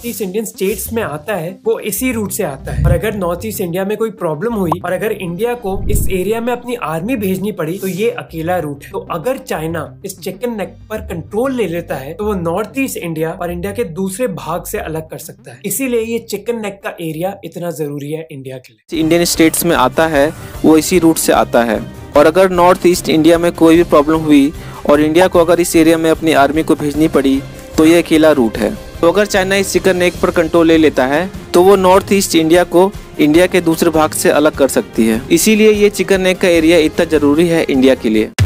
East Indian states में आता है वो इसी रूट से आता है। और अगर नॉर्थ ईस्ट इंडिया में कोई प्रॉब्लम हुई और अगर इंडिया को इस एरिया में अपनी आर्मी भेजनी पड़ी तो ये अकेला रूट है। तो अगर चाइना इस चिकन नेक पर कंट्रोल ले लेता है तो वो नॉर्थ ईस्ट इंडिया और इंडिया के दूसरे भाग से अलग कर सकता है। इसीलिए ये चिकन नेक का एरिया इतना जरूरी है इंडिया के लिए। इंडियन स्टेट्स में आता है वो इसी रूट से आता है। और अगर नॉर्थ ईस्ट इंडिया में कोई भी प्रॉब्लम हुई और इंडिया को अगर इस एरिया में अपनी आर्मी को भेजनी पड़ी तो ये अकेला रूट है। तो अगर चाइना इस चिकन नेक पर कंट्रोल ले लेता है तो वो नॉर्थ ईस्ट इंडिया को इंडिया के दूसरे भाग से अलग कर सकती है। इसीलिए ये चिकन नेक का एरिया इतना जरूरी है इंडिया के लिए।